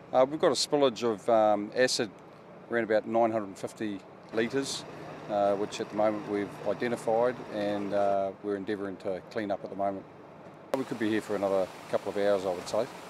We've got a spillage of acid around about 950 litres, which at the moment we've identified, and we're endeavouring to clean up at the moment. We could be here for another couple of hours, I would say.